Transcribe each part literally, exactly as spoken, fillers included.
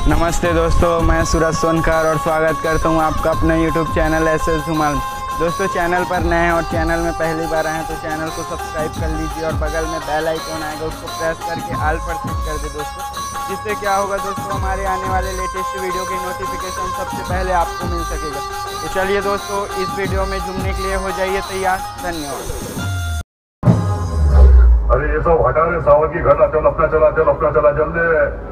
नमस्ते दोस्तों, मैं सूरज सोनकर और स्वागत करता हूं आपका अपने YouTube channel S S Dhumal. दोस्तों, चैनल पर नए हैं और चैनल में पहली बार आए हैं तो चैनल को सब्सक्राइब कर लीजिए और बगल में बेल आइकन आएगा, उसको प्रेस करके ऑल पर सेट कर दे दोस्तों। जिससे क्या होगा दोस्तों, हमारे आने वाले लेटेस्ट वीडियो की नोटिफिकेशन सबसे पहले आपको मिल सकेगा। तो चलिए दोस्तों, इस वीडियो में झूमने के लिए हो जाइए तैयार। धन्यवाद। अरे ये सब हटा रहे सावन की घर, चल अपना चला चल अपना चला जल्दी।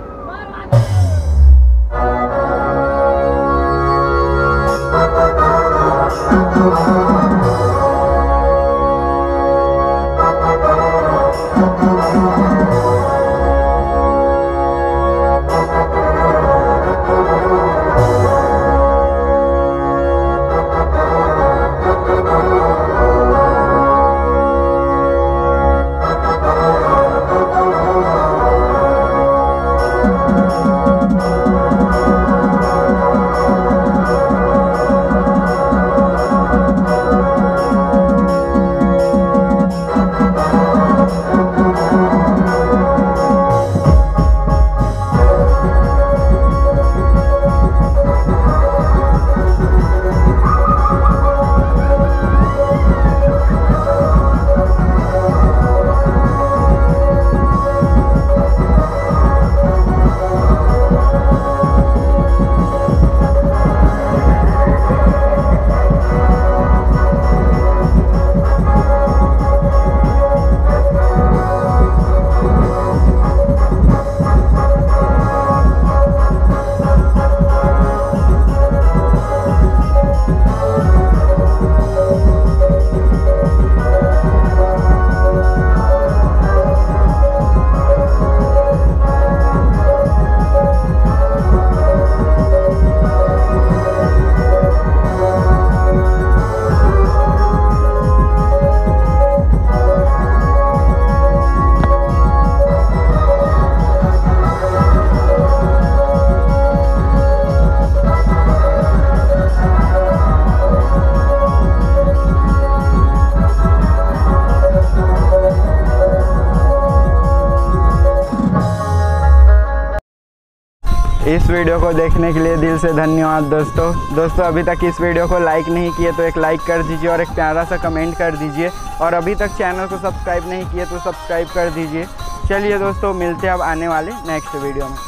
इस वीडियो को देखने के लिए दिल से धन्यवाद दोस्तों। दोस्तों, अभी तक इस वीडियो को लाइक नहीं किए तो एक लाइक कर दीजिए और एक प्यारा सा कमेंट कर दीजिए, और अभी तक चैनल को सब्सक्राइब नहीं किए तो सब्सक्राइब कर दीजिए। चलिए दोस्तों, मिलते हैं अब आने वाले नेक्स्ट वीडियो में।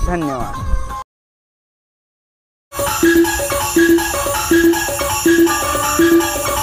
धन्यवाद।